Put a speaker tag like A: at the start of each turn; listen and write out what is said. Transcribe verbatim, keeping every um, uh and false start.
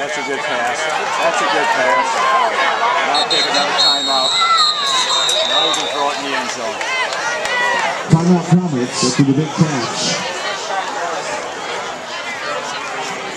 A: That's a good pass. That's a good pass. Now take another timeout. Now we can throw it in the end zone.
B: Timeout Comets, go to the big catch.